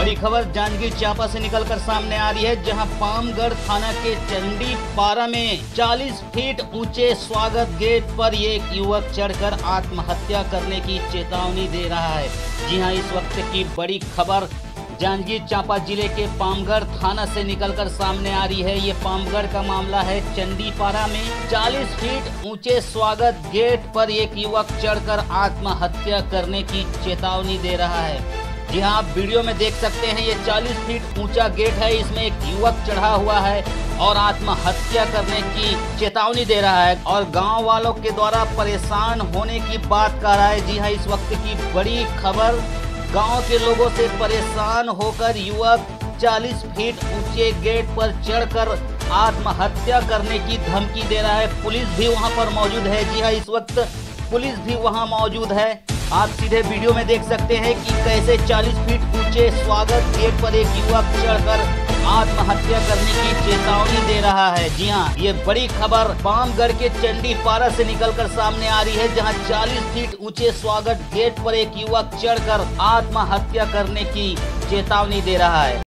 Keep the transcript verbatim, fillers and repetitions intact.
बड़ी खबर जांजगीर चांपा से निकलकर सामने आ रही है, जहां पामगढ़ थाना के चंडी पारा में चालीस फीट ऊंचे स्वागत गेट पर एक युवक चढ़कर आत्महत्या करने की चेतावनी दे रहा है। जी हां, इस वक्त की बड़ी खबर जांजगीर चांपा जिले के पामगढ़ थाना से निकलकर सामने आ रही है। ये पामगढ़ का मामला है। चंडी पारा में चालीस फीट ऊंचे स्वागत गेट पर एक युवक चढ़कर आत्महत्या करने की चेतावनी दे रहा है। जी हाँ, आप वीडियो में देख सकते हैं, ये चालीस फीट ऊंचा गेट है। इसमें एक युवक चढ़ा हुआ है और आत्महत्या करने की चेतावनी दे रहा है और गांव वालों के द्वारा परेशान होने की बात कर रहा है। जी हाँ, इस वक्त की बड़ी खबर, गांव के लोगों से परेशान होकर युवक चालीस फीट ऊंचे गेट पर चढ़कर आत्महत्या करने की धमकी दे रहा है। पुलिस भी वहां पर मौजूद है। जी हाँ, इस वक्त पुलिस भी वहां मौजूद है। आप सीधे वीडियो में देख सकते हैं कि कैसे चालीस फीट ऊंचे स्वागत गेट पर एक युवक चढ़कर आत्महत्या करने की चेतावनी दे रहा है। जी हाँ, ये बड़ी खबर पामगढ़ के चंडी पारा से निकलकर सामने आ रही है, जहां चालीस फीट ऊंचे स्वागत गेट पर एक युवक चढ़कर आत्महत्या करने की चेतावनी दे रहा है।